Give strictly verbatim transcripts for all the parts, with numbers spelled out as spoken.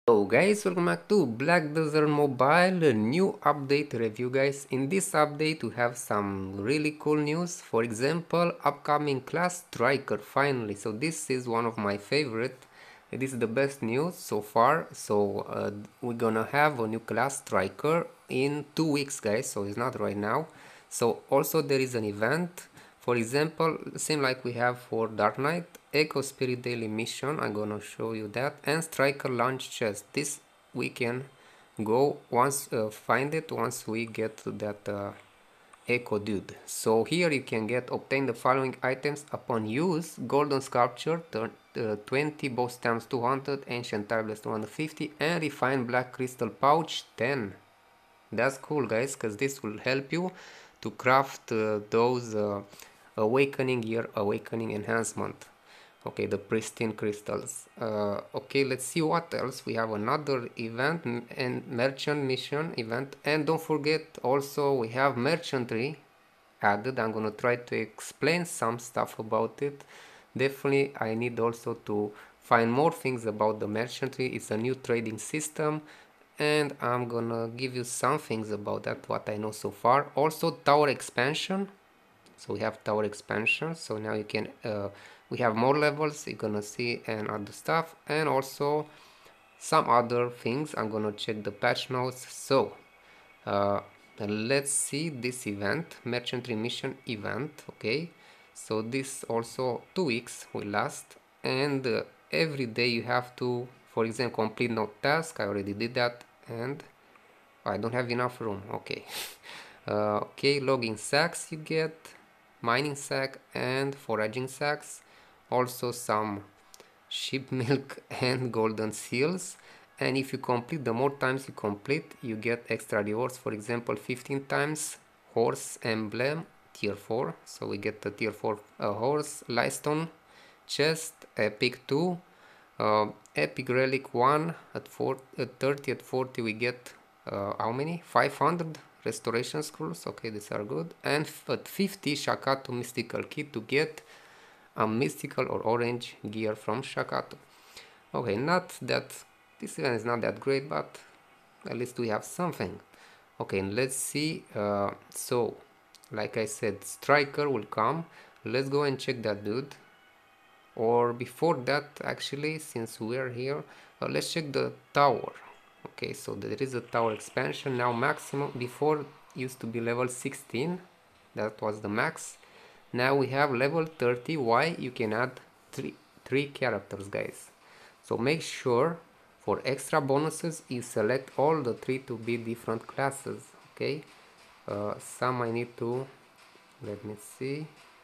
Hello guys, welcome back to Black Desert Mobile, a new update review guys. In this update we have some really cool news. For example, upcoming class Striker finally. So this is one of my favorite. This is the best news so far. So uh, we're gonna have a new class Striker in two weeks guys, so it's not right now. So also there is an event. For example, same like we have for Dark Knight, Echo Spirit Daily Mission, I'm gonna show you that, and Striker Launch Chest. This we can go once, uh, find it once we get to that uh, Echo dude. So here you can get, obtain the following items upon use: Golden Sculpture, uh, twenty, Boss Stamps two hundred, Ancient Tablets two hundred fifty, and Refined Black Crystal Pouch ten. That's cool guys, because this will help you to craft uh, those uh, awakening year awakening enhancement. Okay, the pristine crystals. Uh, okay, let's see what else. We have another event and merchant mission event, and don't forget also we have merchantry added. I'm gonna try to explain some stuff about it. Definitely I need also to find more things about the merchantry. It's a new trading system, and I'm gonna give you some things about that, what I know so far. Also tower expansion. So we have tower expansion, so now you can uh, we have more levels you're gonna see and other stuff, and also some other things. I'm gonna check the patch notes. So uh, let's see this event, merchantry mission event. Okay, so this also two weeks will last, and uh, every day you have to, for example, complete no task. I already did that, and I don't have enough room. Okay. uh, okay, logging sacks you get, mining sack and foraging sacks, also some sheep milk and golden seals. And if you complete, the more times you complete, you get extra rewards. For example, fifteen times horse emblem tier four, so we get the tier four uh, horse, Lightstone chest, epic two, uh, epic relic one. At, four, at thirty, at forty we get uh, how many? five hundred restoration scrolls. Okay, these are good. And at fifty, Shakato mystical kit to get a mystical or orange gear from Shakato. Okay, not that this event is not that great, but at least we have something. Okay, let's see. Uh, so like I said, Striker will come. Let's go and check that dude. Or before that, actually, since we are here, uh, let's check the tower. Okay, so there is a tower expansion now. Maximum before used to be level sixteen, that was the max. Now we have level thirty. Why? You can add three three characters guys, so make sure for extra bonuses you select all the three to be different classes. Okay, uh, some I need to, let me see.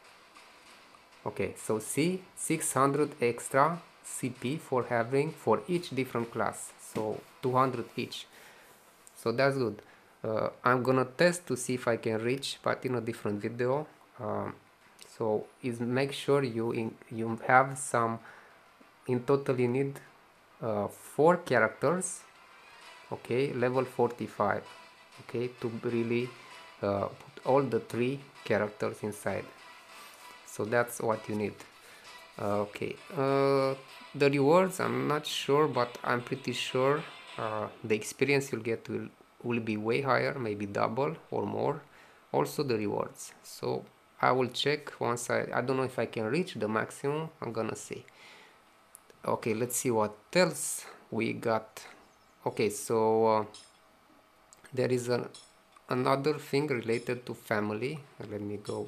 Okay, so see, six hundred extra C P for having for each different class, so two hundred each, so that's good. uh, I'm gonna test to see if I can reach, but in a different video. Um, so is make sure you in, you have some, in total you need uh, four characters. Okay, level forty-five. Okay, to really uh, put all the three characters inside, so that's what you need. Uh, okay, uh, the rewards I'm not sure, but I'm pretty sure uh, the experience you'll get will will be way higher, maybe double or more. Also the rewards, so I will check once I I don't know if I can reach the maximum. I'm gonna see. Okay, let's see what else we got. Okay, so uh, there is an another thing related to family. Let me go.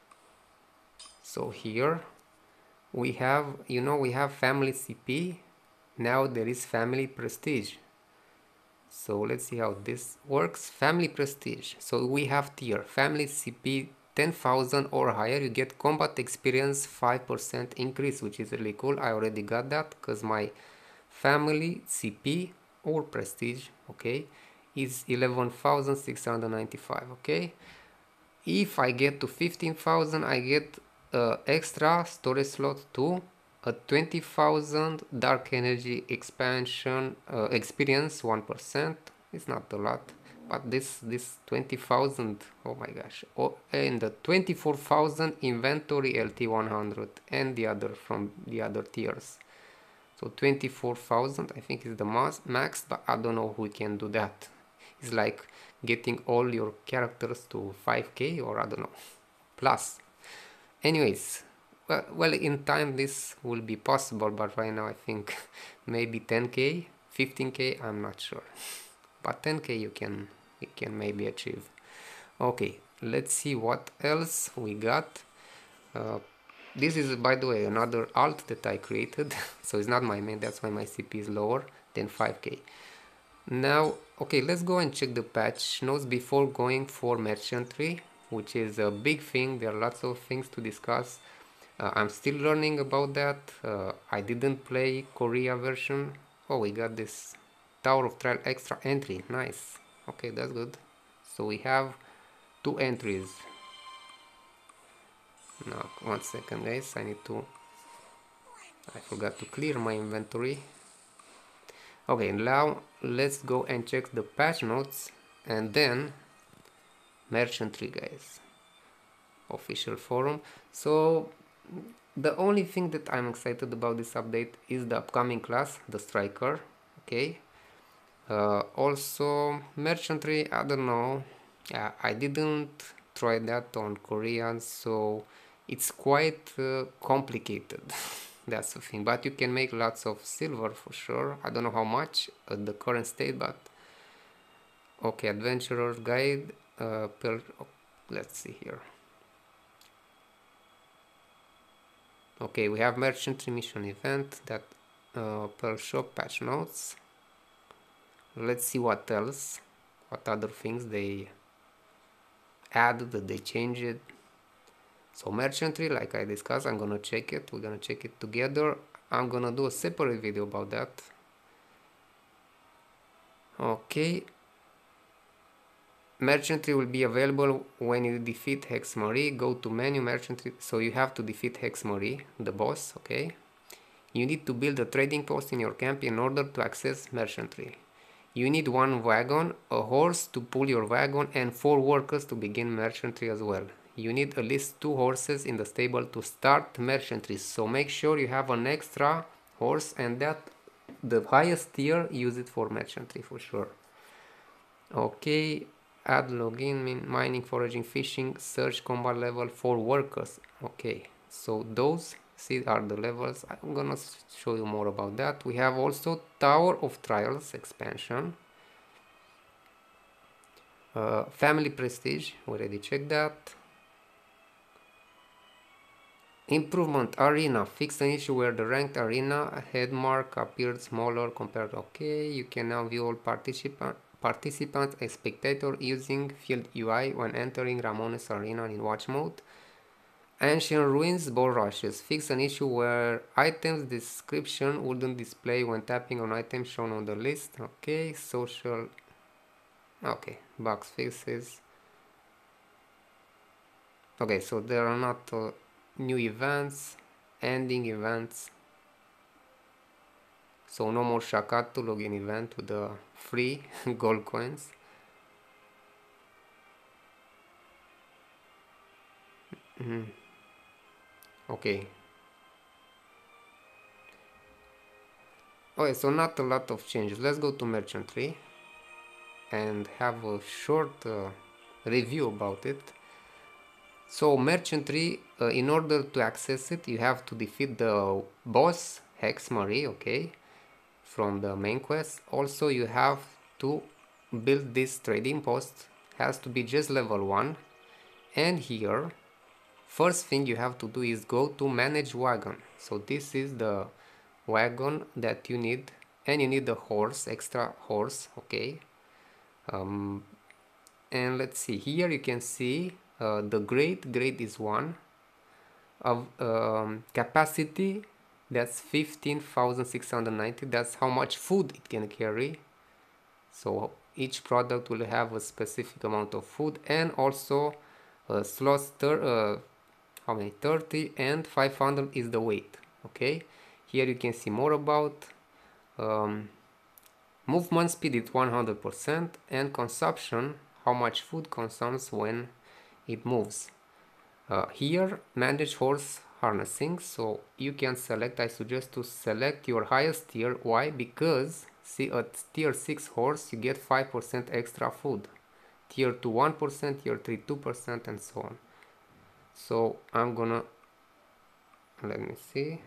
So here we have, you know, we have family C P. Now there is family prestige. So let's see how this works. Family prestige, so we have tier family C P ten thousand or higher, you get combat experience five percent increase, which is really cool. I already got that because my family C P or prestige, okay, is eleven thousand six hundred ninety-five. Okay, if I get to fifteen thousand, I get uh, extra storage slot to a twenty thousand dark energy expansion uh, experience one percent. It's not a lot, but this this twenty thousand, oh my gosh. Oh, and the twenty-four thousand inventory L T one hundred, and the other from the other tiers. So twenty-four thousand I think is the max, max, but I don't know who can do that. It's like getting all your characters to five K, or I don't know, plus. Anyways, well, well in time this will be possible, but right now I think maybe ten K, fifteen K, I'm not sure. But ten K you can, you can maybe achieve. Okay, let's see what else we got. Uh, this is, by the way, another alt that I created, so it's not my main, that's why my C P is lower than five K. Now, okay, let's go and check the patch notes before going for merchantry, which is a big thing. There are lots of things to discuss. Uh, I'm still learning about that. Uh, I didn't play Korea version. Oh, we got this Tower of Trial extra entry. Nice. Okay, that's good. So we have two entries. Now, one second, guys. I need to... I forgot to clear my inventory. Okay, now let's go and check the patch notes and then merchantry, guys. Official forum. So the only thing that I'm excited about this update is the upcoming class, the Striker. Okay. Uh, also merchantry, I don't know. Yeah, I didn't try that on Korean, so it's quite uh, complicated. That's the thing, but you can make lots of silver for sure. I don't know how much at the current state, but okay. Adventurer guide, uh, per, oh, let's see here. Okay, we have merchantry mission event, that uh, Pearl shop patch notes. Let's see what else, what other things they added, that they changed it. So merchantry, like I discussed, I'm gonna check it. We're gonna check it together. I'm gonna do a separate video about that. Okay. Merchantry will be available when you defeat Hex Marie. Go to menu merchantry. So you have to defeat Hex Marie, the boss. Okay. You need to build a trading post in your camp in order to access merchantry. You need one wagon, a horse to pull your wagon, and four workers to begin merchantry as well. You need at least two horses in the stable to start merchantry, so make sure you have an extra horse, and that the highest tier, use it for merchantry for sure. Okay, add login, mining, foraging, fishing, search, combat level for workers. Okay, so those see are the levels. I'm gonna show you more about that. We have also Tower of Trials expansion. Uh, family prestige, we already checked that. Improvement arena, fix an issue where the ranked arena head mark appeared smaller compared. Okay, you can now view all participant participants as spectator using field U I when entering Ramones arena in watch mode. Ancient ruins, ball rushes, fix an issue where items description wouldn't display when tapping on items shown on the list. Okay, social. Okay, box fixes. Okay, so there are not uh, new events, ending events. So no more Shakatu login event with the free gold coins. Mm. Okay. Okay, so not a lot of changes. Let's go to merchantry and have a short uh, review about it. So merchantry, uh, in order to access it, you have to defeat the boss Hex Marie, okay, from the main quest. Also, you have to build this trading post. Has to be just level one. And here, first thing you have to do is go to manage wagon. So this is the wagon that you need, and you need the horse, extra horse, okay. Um, and let's see, here you can see uh, the grade, grade is one, of um, capacity, that's fifteen thousand six hundred ninety, that's how much food it can carry. So each product will have a specific amount of food, and also uh, slots, uh, how many, thirty, and five hundred is the weight, okay. Here you can see more about um, movement speed is one hundred percent, and consumption, how much food consumes when it moves. Uh, here, manage horse, harnessing, so you can select, I suggest to select your highest tier. Why? Because see, at tier six horse you get five percent extra food, tier two one percent, tier three two percent, and so on. So I'm gonna, let me see,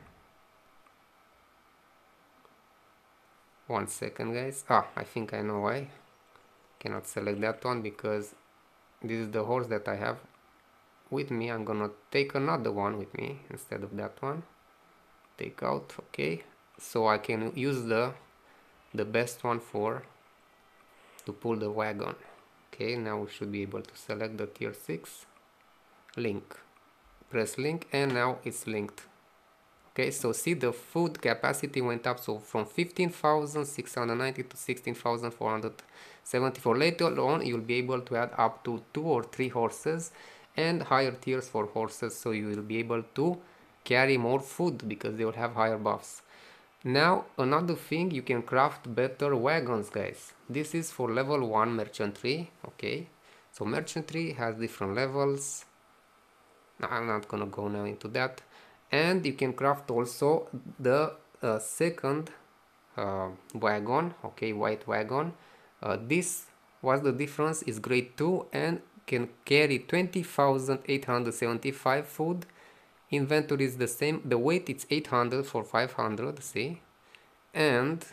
one second guys. Ah, I think I know why cannot select that one, because this is the horse that I have with me. I'm gonna take another one with me instead of that one. Take out, okay, so I can use the the best one for to pull the wagon. Okay, now we should be able to select the tier six, link, press link, and now it's linked. Okay, so see, the food capacity went up, so from fifteen thousand six hundred ninety to sixteen thousand four hundred seventy-four. Later on you'll be able to add up to two or three horses and higher tiers for horses, so you will be able to carry more food because they will have higher buffs. Now another thing, you can craft better wagons, guys. This is for level one merchantry. Okay, so merchantry has different levels. I'm not gonna go now into that. And you can craft also the uh, second uh, wagon, okay, white wagon. Uh, this was the difference, is grade two and can carry twenty thousand eight hundred seventy-five food. Inventory is the same, the weight it's eight hundred for five hundred, see, and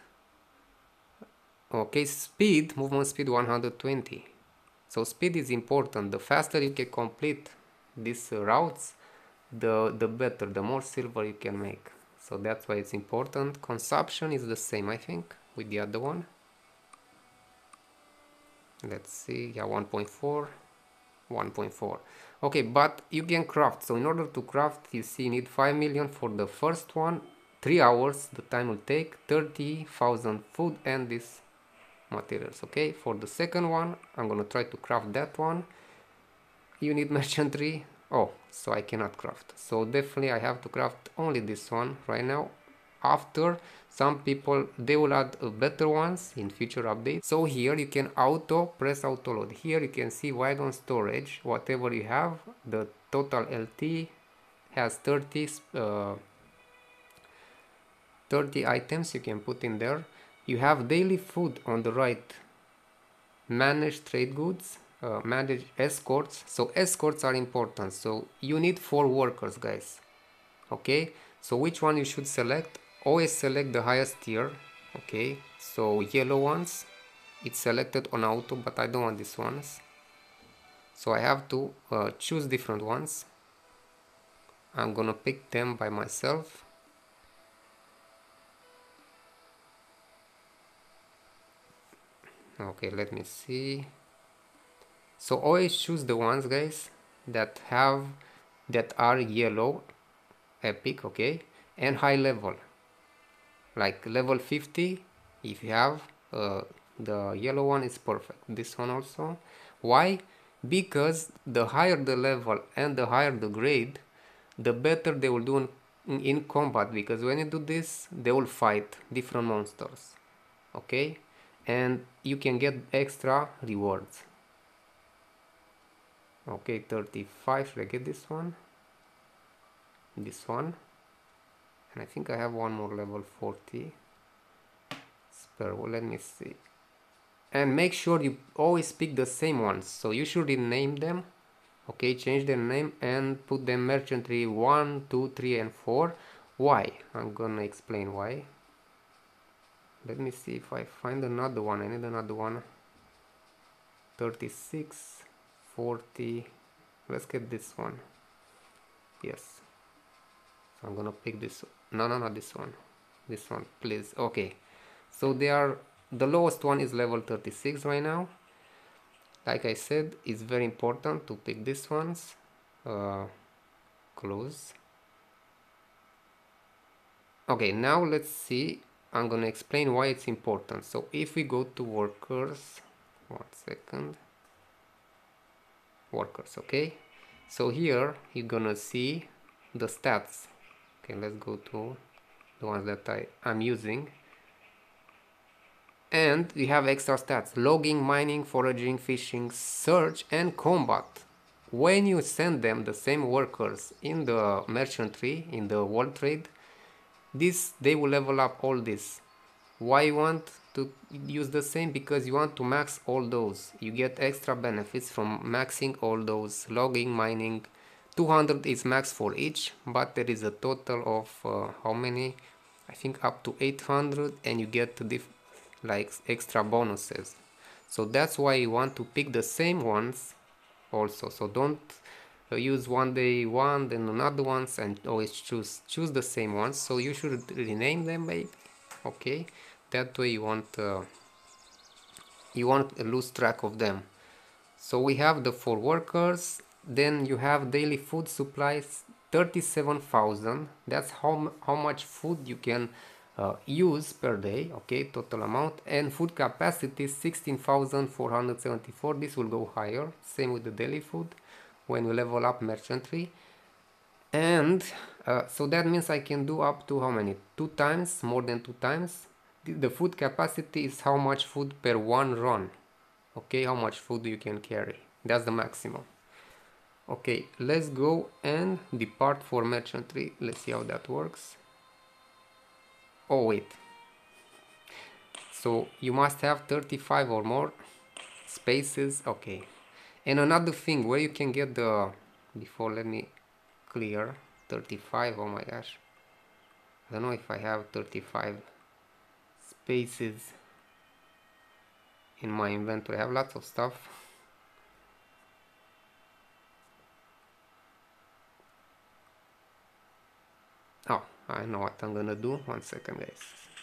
okay, speed, movement speed one hundred twenty. So speed is important. The faster you can complete these uh, routes, the the better, the more silver you can make. So that's why it's important. Consumption is the same, I think, with the other one. Let's see, yeah, one point four, one point four. Okay, but you can craft. So in order to craft, you see, you need five million for the first one, three hours the time will take, thirty thousand food and this materials. Okay, for the second one I'm gonna try to craft that one. You need merchantry. Oh, so I cannot craft, so definitely I have to craft only this one right now. After, some people, they will add uh, better ones in future updates. So here you can auto press auto load. Here you can see wagon storage, whatever you have, the total L T has thirty uh, thirty items you can put in there. You have daily food on the right, manage trade goods, uh, manage escorts. So escorts are important, so you need four workers, guys. Okay, so which one you should select? Always select the highest tier. Okay, so yellow ones, it's selected on auto, but I don't want these ones, so I have to uh, choose different ones. I'm gonna pick them by myself. Okay, let me see. So always choose the ones, guys, that have that are yellow, epic, okay, and high level, like level fifty. If you have uh, the yellow one, is perfect. This one also. Why? Because the higher the level and the higher the grade, the better they will do in, in combat, because when you do this, they will fight different monsters, okay, and you can get extra rewards. Okay, thirty-five, should I get this one? This one, and I think I have one more level forty spare. Well, let me see. And make sure you always pick the same ones, so you should rename them. Okay, change their name and put them merchantry one, two, three, and four. Why? I'm gonna explain why. Let me see if I find another one. I need another one. thirty-six, forty. Let's get this one. Yes. So I'm gonna pick this. No, no, not this one. This one, please. Okay. So they are, the lowest one is level thirty-six right now. Like I said, it's very important to pick these ones. Uh, close. Okay, now let's see. I'm gonna explain why it's important. So if we go to workers, one second. Workers, okay. So here you're gonna see the stats. Okay, let's go to the ones that I am using. And we have extra stats: logging, mining, foraging, fishing, search, and combat. when you send them the same workers in the merchant tree, in the world trade, this they will level up all this. Why you want to use the same? Because you want to max all those. You get extra benefits from maxing all those. Logging, mining, two hundred is max for each, but there is a total of uh, how many? I think up to eight hundred, and you get diff like extra bonuses. So that's why you want to pick the same ones also. So don't uh, use one day one, then another ones, and always choose choose the same ones. So you should rename them, maybe. Okay, that way you won't uh, you won't lose track of them. So we have the four workers. Then you have daily food supplies, thirty-seven thousand. That's how how much food you can uh, use per day. Okay, total amount. And food capacity sixteen thousand four hundred seventy-four. This will go higher. Same with the daily food when you level up merchantry. And uh, so that means I can do up to how many? Two times, more than two times. The, the food capacity is how much food per one run. Okay, how much food you can carry. That's the maximum. Okay, let's go and depart for merchantry. Let's see how that works. Oh wait. So you must have thirty-five or more spaces. Okay. And another thing where you can get the, before let me clear, thirty-five, oh my gosh. I don't know if I have thirty-five spaces in my inventory. I have lots of stuff. Oh, I know what I'm gonna do. One second, guys.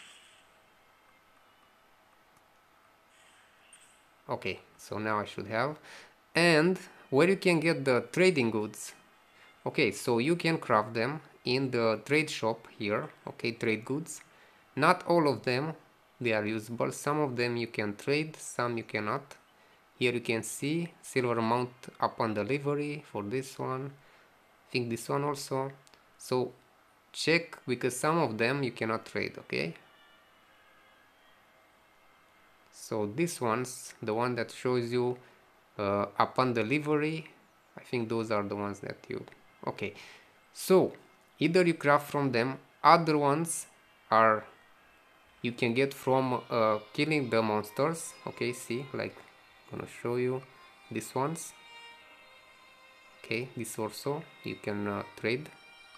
Okay, so now I should have. And where you can get the trading goods. Okay, so you can craft them in the trade shop here. Okay, trade goods. Not all of them, they are usable. Some of them you can trade, some you cannot. Here you can see silver amount upon delivery for this one. I think this one also. So check, because some of them you cannot trade, okay? So this one's the one that shows you uh, upon delivery. I think those are the ones that you... Okay, so either you craft from them, other ones are you can get from uh, killing the monsters. Okay, see, like I'm gonna show you these ones. Okay, this also you can uh, trade.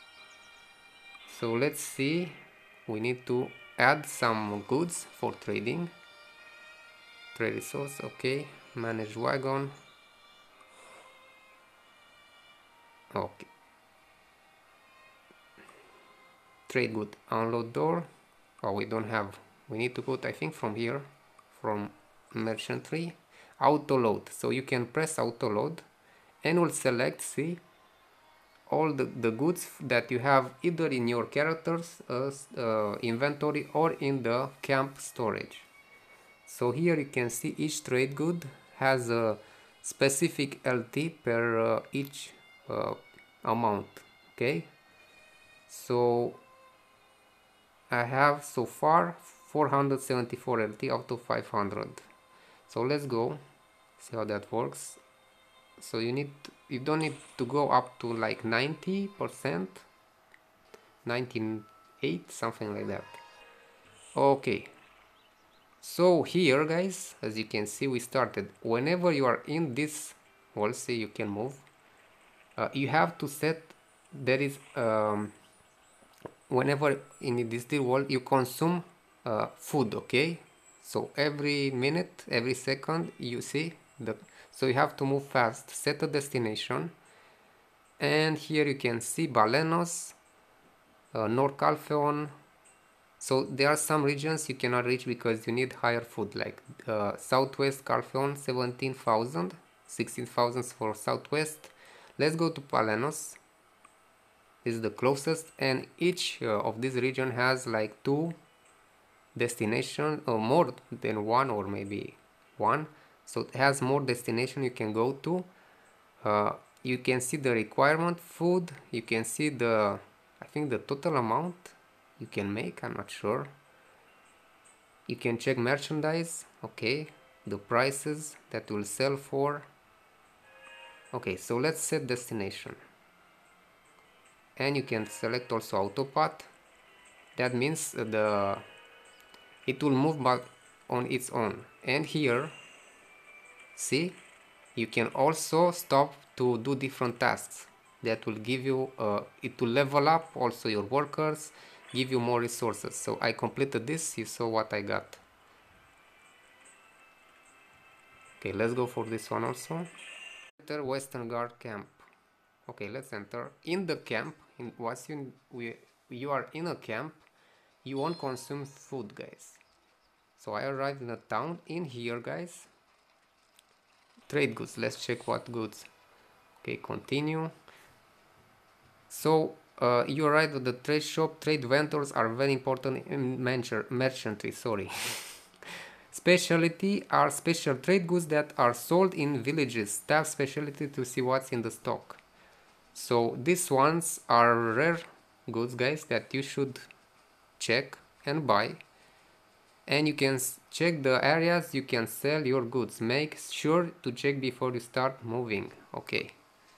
So let's see, we need to add some goods for trading. Trade resource, okay, manage wagon. Okay, trade good, unload door. Oh, we don't have, we need to put, I think, from here, from merchantry, auto load. So you can press auto load and will select, see, all the, the goods that you have either in your character's uh, uh, inventory or in the camp storage. So here you can see each trade good has a specific L T per uh, each uh, amount. Okay, so I have so far four hundred seventy-four L T out of five hundred. So let's go see how that works. So you need you don't need to go up to like ninety percent, ninety-eight, something like that. Okay, so here, guys, as you can see, we started. Whenever you are in this wall, see, you can move. Uh, you have to set, there is um, whenever in this wall you consume uh, food. Okay, so every minute, every second, you see the, so you have to move fast. Set a destination, and here you can see Balenos, uh, North Calpheon. So there are some regions you cannot reach because you need higher food, like uh, Southwest Calpheon, seventeen thousand, sixteen thousand for Southwest. Let's go to Palenos. This is the closest, and each uh, of this region has like two destinations, or more than one, or maybe one. So it has more destination you can go to. Uh, you can see the requirement food, you can see the, I think the total amount you can make, I'm not sure. You can check merchandise, okay, the prices that will sell for. Okay, so let's set destination. And you can select also autopath. That means the it will move back on its own. And here, see, you can also stop to do different tasks. That will give you, uh, it will level up also your workers, give you more resources. So I completed this, you saw what I got. Okay, let's go for this one also. Enter Western Guard camp. Okay, let's enter. In the camp, in once you, we, you are in a camp, you won't consume food, guys. So I arrived in a town. In here, guys, trade goods. Let's check what goods. Okay, continue. So uh, you arrived at the trade shop. Trade vendors are very important in merchantry. Sorry. Specialty are special trade goods that are sold in villages. Tap specialty to see what's in the stock. So these ones are rare goods, guys, that you should check and buy. And you can check the areas you can sell your goods. Make sure to check before you start moving. Okay.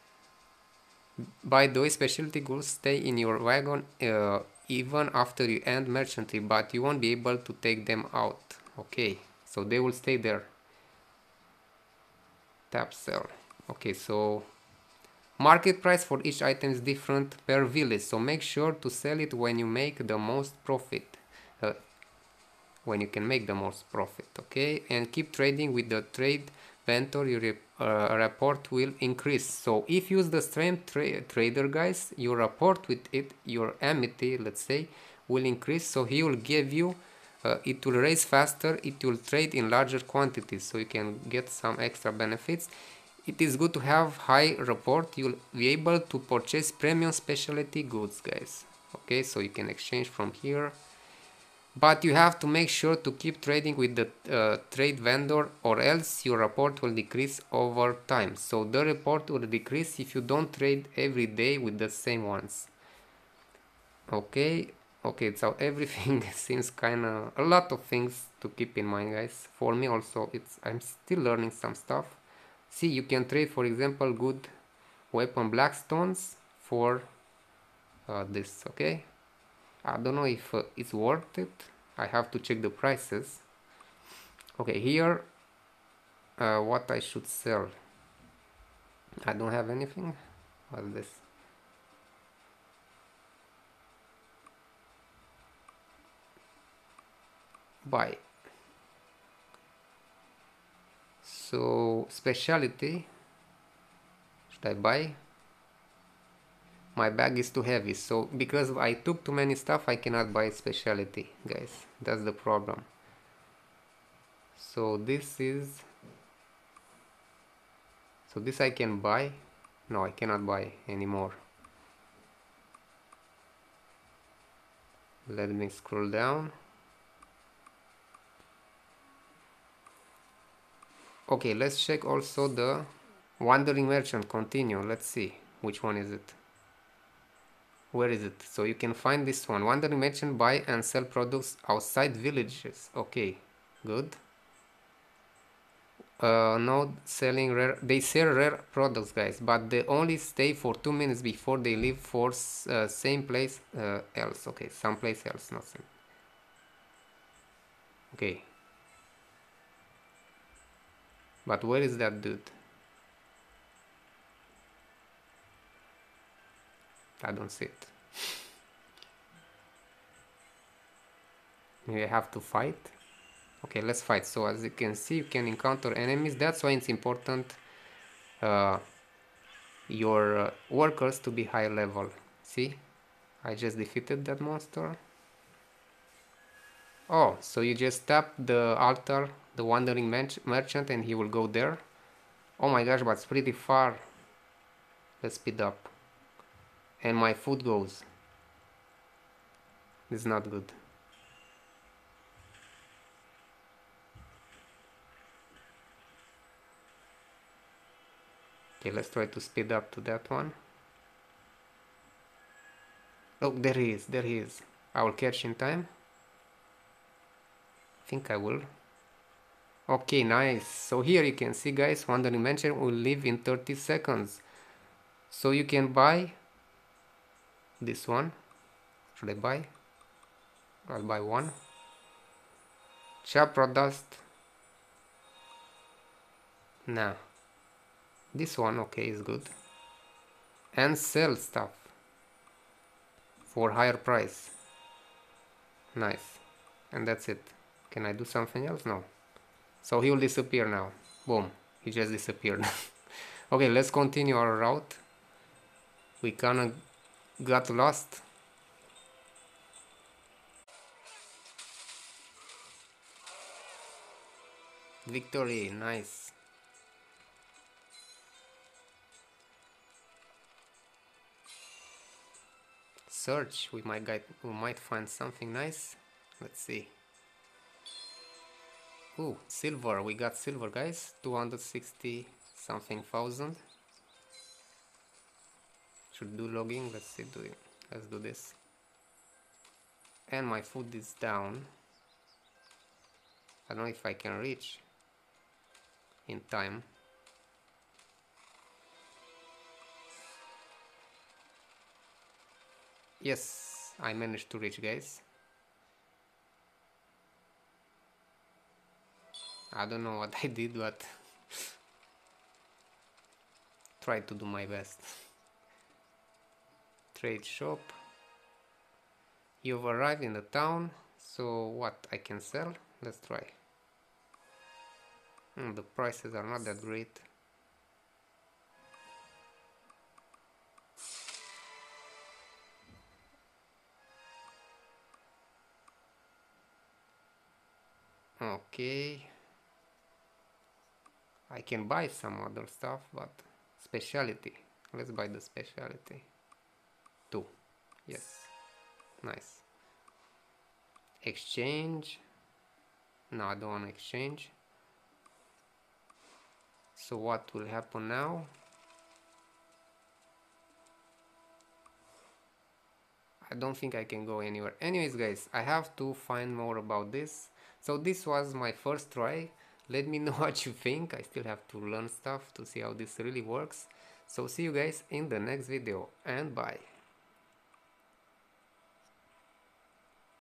By the way, specialty goods stay in your wagon uh, even after you end merchantry, but you won't be able to take them out. Okay, so they will stay there. Tap sell. Okay, so market price for each item is different per village, so make sure to sell it when you make the most profit. Uh, when you can make the most profit, okay? And keep trading with the trade vendor, your uh, rapport will increase. So if you use the strength tra trader, guys, your rapport with it, your amity, let's say, will increase. So he will give you, uh, it will raise faster, it will trade in larger quantities, so you can get some extra benefits. It is good to have high rapport. You'll be able to purchase premium specialty goods, guys. Okay, so you can exchange from here. But you have to make sure to keep trading with the uh, trade vendor, or else your report will decrease over time. So the report will decrease if you don't trade every day with the same ones. Okay, okay, so everything seems kind of a lot of things to keep in mind, guys. For me also, it's I'm still learning some stuff. See, you can trade, for example, good weapon blackstones for uh, this, okay? I don't know if uh, it's worth it. I have to check the prices. Okay, here uh, what I should sell. I don't have anything. What's this? Buy. So specialty. Should I buy? My bag is too heavy, so because I took too many stuff, I cannot buy specialty, guys. That's the problem. So this is, so this I can buy. No, I cannot buy anymore. Let me scroll down. Okay, let's check also the wandering merchant. Continue. Let's see which one is it. Where is it? So you can find this one. Wandering merchant, buy and sell products outside villages. Okay, good. Uh, no selling rare. They sell rare products, guys, but they only stay for two minutes before they leave for uh, same place uh, else. Okay, someplace else, not same. Okay. But where is that dude? I don't see it. We have to fight. Okay, let's fight. So as you can see, you can encounter enemies. That's why it's important uh, your uh, workers to be high level. See, I just defeated that monster. Oh, so you just tap the altar, the wandering merchant, and he will go there. Oh my gosh, but it's pretty far. Let's speed up. And my food goes. This is not good. Okay, let's try to speed up to that one. Oh, there he is, there he is. I will catch in time. I think I will. Okay, nice. So here you can see, guys, Wandering Mansion will leave in thirty seconds. So you can buy this one. Should I buy? I'll buy one. Chapra Dust. Nah. This one, okay, is good. And sell stuff for higher price. Nice. And that's it. Can I do something else? No. So he will disappear now. Boom. He just disappeared. Okay, let's continue our route. We kinda got lost. Victory, nice. Search, we might get, we might find something nice. Let's see. Ooh, silver, we got silver, guys. two hundred sixty something thousand. Should do logging. Let's see, do it. Let's do this. And my food is down. I don't know if I can reach in time. Yes, I managed to reach, guys. I don't know what I did, but tried to do my best. Trade shop. You've arrived in the town, so what I can sell? Let's try. Mm, the prices are not that great. Okay. I can buy some other stuff, but specialty. Let's buy the specialty. Two. Yes. Nice. Exchange. No, I don't want to exchange. So what will happen now? I don't think I can go anywhere. Anyways, guys, I have to find more about this. So this was my first try. Let me know what you think. I still have to learn stuff to see how this really works. So see you guys in the next video, and bye.